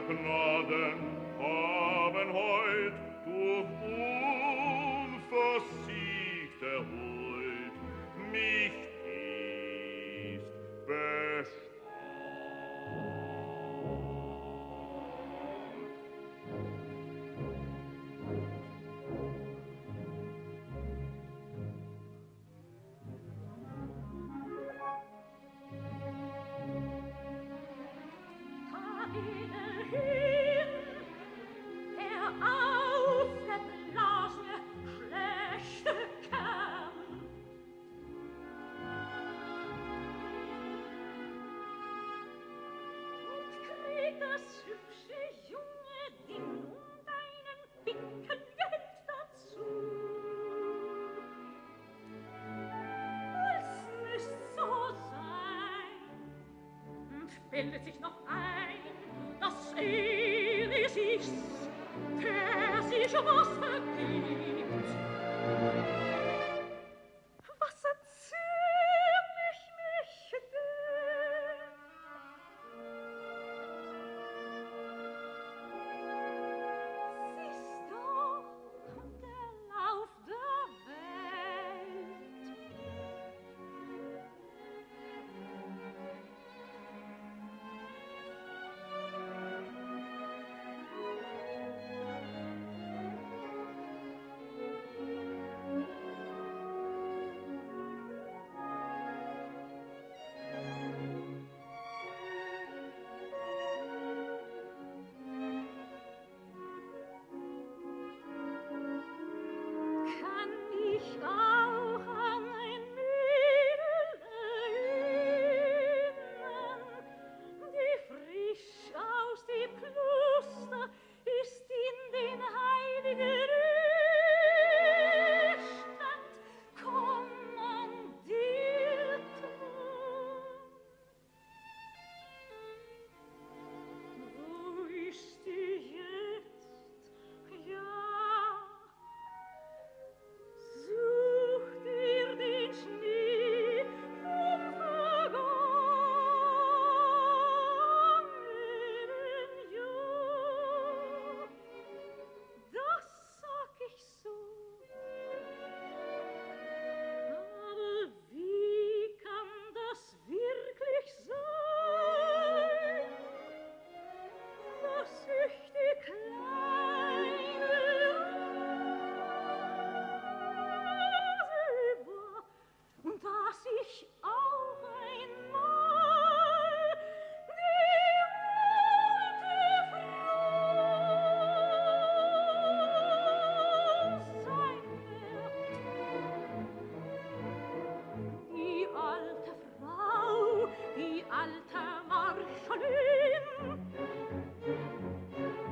Gnaden haben heut durch unversiegte Huld mich ist bestraft. Bildet sich noch ein, dass es ist, der sich was vergibt. Was erzähl ich mich denn? Siehst doch der Lauf der Welt. Kann ich auch an ein Mädel erinnern, die frisch aus dem Kloster ist in den heiligen Stand kommandiert worden? Wo ist die jetzt? Ja, sucht ihr den Schnee vom vergangenen Jahr? Das sag ich so. Aber wie kann das wirklich sein, dass ich die kleine war und dass ich auch einmal die alte Frau sein werd. Die alte Frau, die alte Marschallin,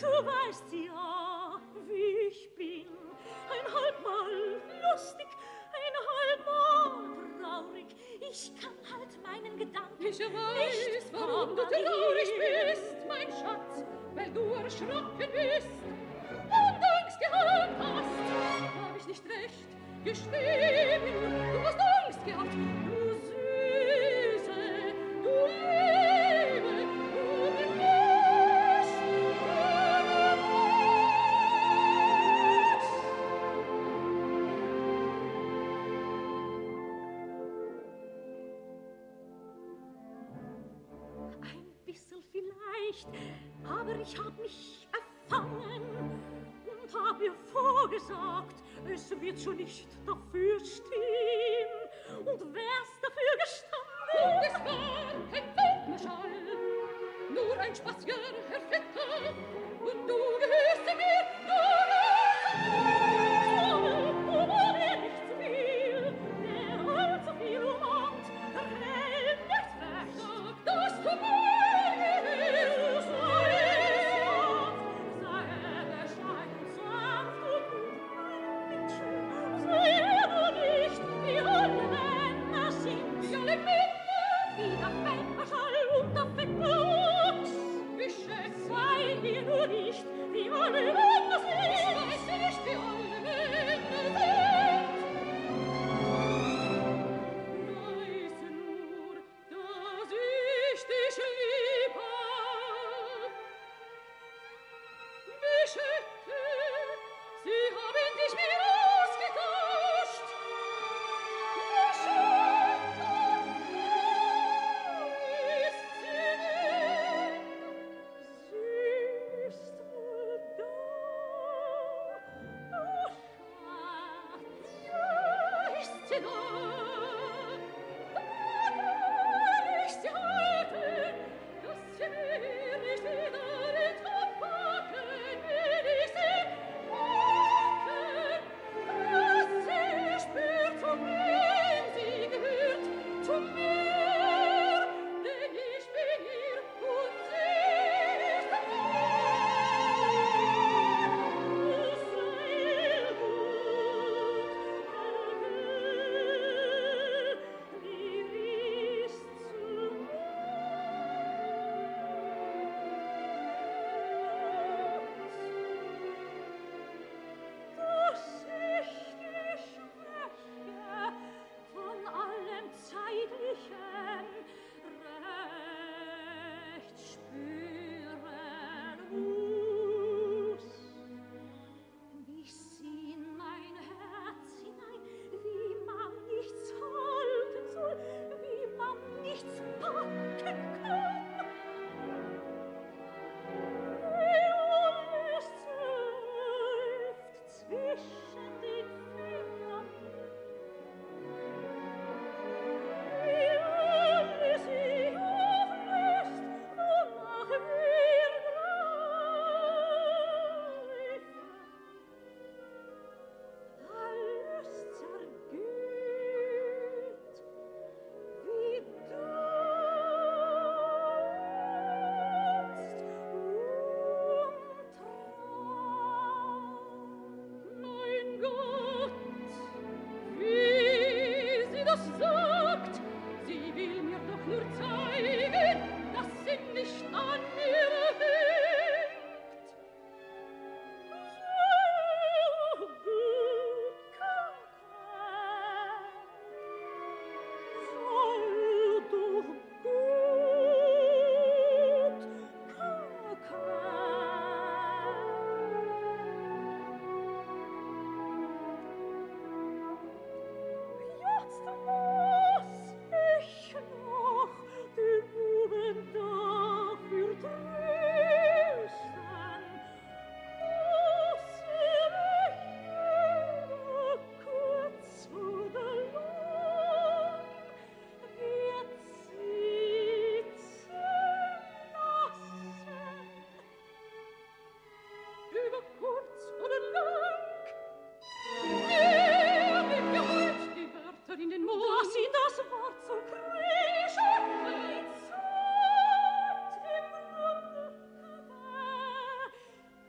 Du weißt ja, wie ich bin, halb mal lustig, halb mal traurig. Ich kann halt meinen Gedanken Ich weiß, nicht warum du traurig bist, mein Schatz, weil du erschrocken bist und Angst gehabt hast. Hab ich nicht recht? Gesteh mir, du hast Angst gehabt. Du Süße, du Liebe, du Genuss, ein bisschen vielleicht, aber ich hab mich erfangen und hab ihr vorgesagt, es wird schon nicht dafür stehen. Und wär's dafür gestanden? Und es war kein Totenschall, nur ein Spazier, Herr Vetter, und du gehörst zu mir, Wer nichts will, der allzu viel umarmt, hält nichts fest. sag, dass du mir gehörst. Sei bescheiden, sanft und gut, nicht schön, sei du nicht, wie alle Männer sind, Wie alle Männer, wie der Fensterschall und der Fettwuchs. wie schön, Sei ihr nur nicht, wie alle Männer ich sind. weiß nicht, wie alle Männer sind. Weiß nur, dass ich dich lieb hab. Bischöfe, sie haben dich mir ausgetauscht. Bischöfe, wo ist sie denn? Sie ist wohl da, oh Schatz. Ja, ist sie da? Da ist sie heute, dass sie mir nicht wieder entpacken, will ich sie packen, dass sie spürt, zu wem sie gehört, zu mir, denn ich bin ihr und sie ist von allem Zeitlichen recht spüren muss. Bis in mein Herz hinein, wie man nichts halten soll, wie man nichts packen kann. Wie alles seufzt zwischen den Fingern, wie alles sich auflöst, wonach wir greifen. Alles zergeht, wie Dunst und Mein Gott, wie sie das sagt, sie will mir doch nur zeigen, dass sie nicht an mir hängt. so gut kann soll doch gut Jetzt muss ich noch den Buben dafür trösten, muss er kurz oder lang wird sitzen lassen. Über kurz oder lang, nehme mir heut die Wörter in den Mund. Dass sie das Wort so kriechen, zart im Munde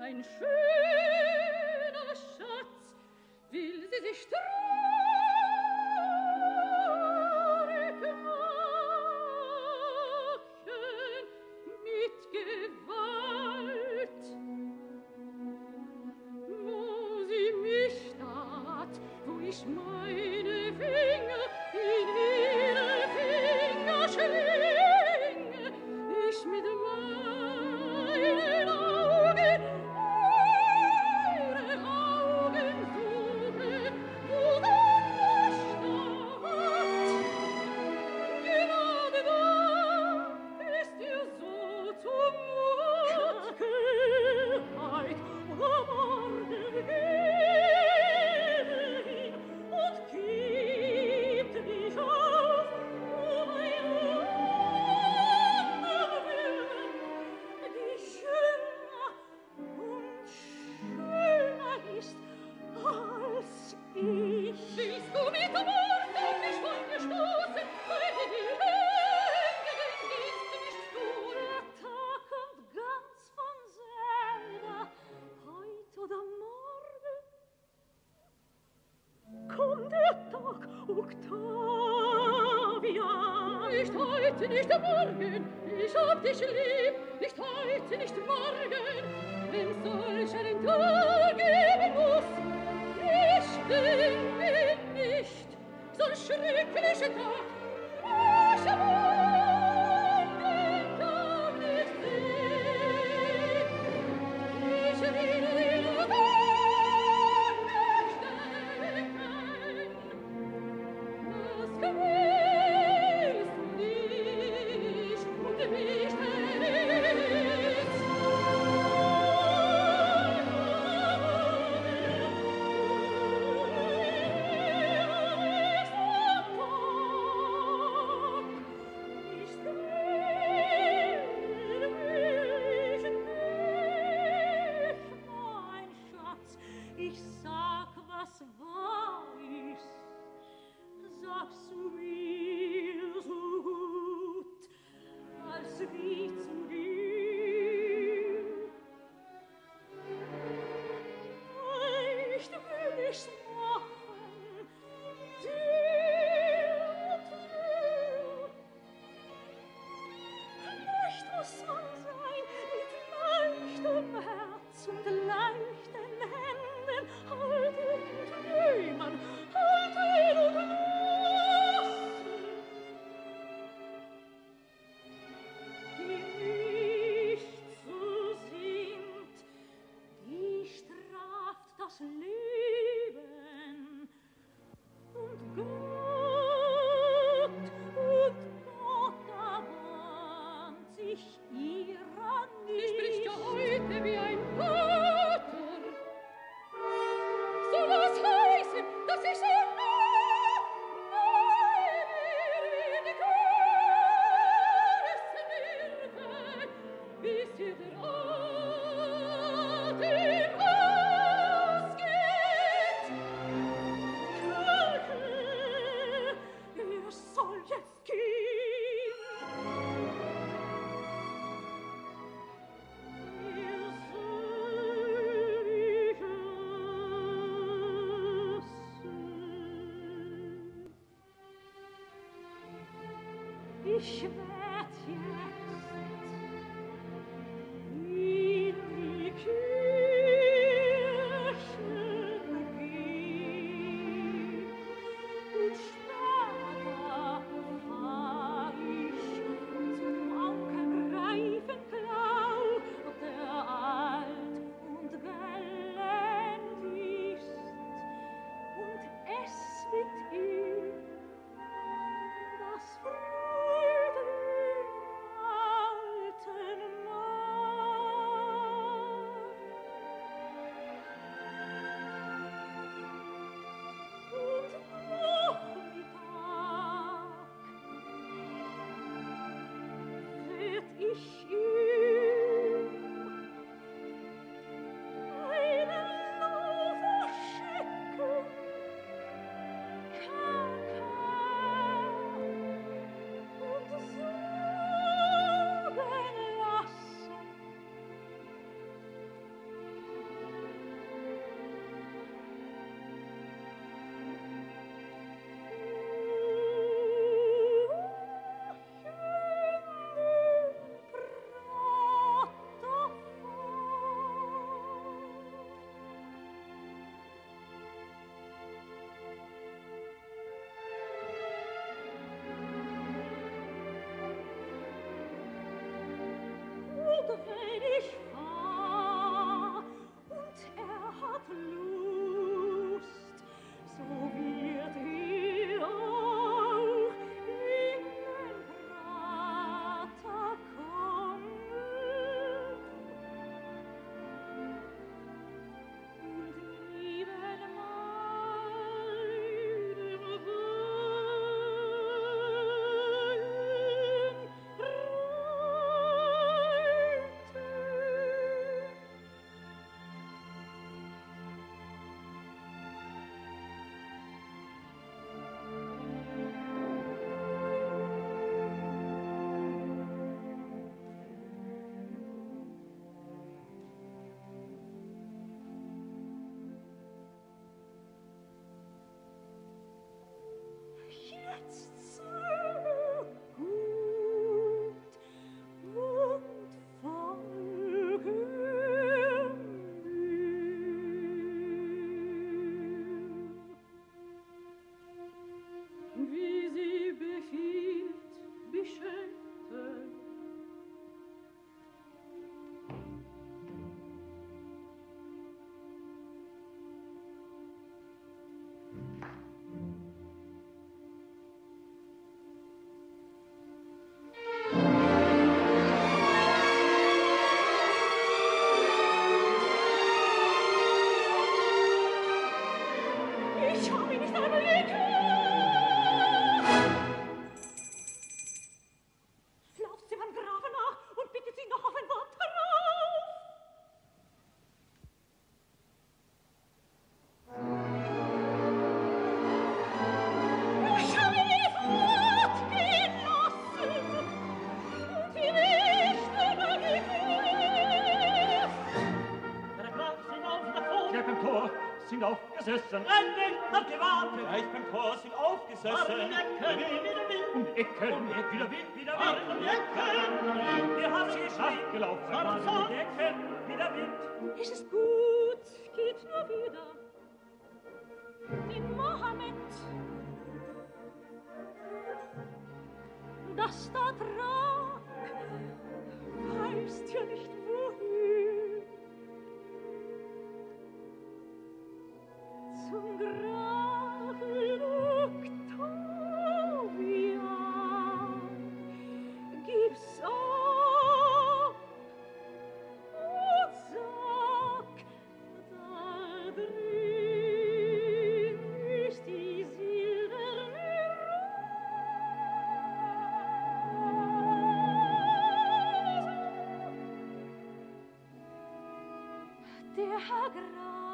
ein schöner Schatz, will sie sich traurig machen mit Gewalt. Wo sie mich tat, wo ich meine Finger in ihre Finger schlinge, ich mit meinen Augen ihre Augen suche, wo dann der Staat. Gerade da ist ihr so zumut. Kühlheit oder Morgen gehen und gibt mich auf, ein anderer Willen, die jünger und schöner ist als ich. Willst du mit Worten mich von mir stoßen, weil die Hände gehst nicht du? Der Tag kommt ganz von selber, heut oder morgen. Kommt der Tag, Octavia. Nicht heute, nicht morgen, ich hab dich lieb, nicht heute, nicht morgen, wenn solch einen Tag geben muss. Ich denke nicht, soll schreckliche Tag, ich wohl den Tag nicht sehen. Ich will den Tag nicht denken. Was gewählst nicht und nicht ich sag, was wahr ist, sagst du mir so gut, als wie zu dir. Nicht will ich's machen, dir und dir. Leicht muss man sein, mit leichtem Herz und leichten Händen, halten und nehmen, halten und lassen. Die nicht so sind, die straft das Leben. Und Gott erbarmt sich ihrer nicht. Ich spricht ja heute wie ein Vater. Soll das heißen, dass ich so bis ihr der Atem ausgeht. Kölke, er soll jetzt gehen. Er soll ich essen. Ich werd jetzt in die Kirche gehen und später fahr ich zum Ankergreifenklau, der alt und gellend ist, und ess mit ihm das Freudenbrot. beim Tor sind aufgesessen. Ein Weg hat gewartet. Gleich beim Tor sind aufgesessen. Warten Ecken, wieder Wind. Und Ecken, wieder Wind, wieder Wind. Warten Ecken. Wir haben sie geschafft gelaufen. Warten Ecken, wieder Wind. Es ist gut, geht nur wieder. In Mohammed. Das da trag, weißt ja nicht wohin. Zum Grafen Octavia gib's ab und sag, da drin ist die silberne Rose. Der Herr Graf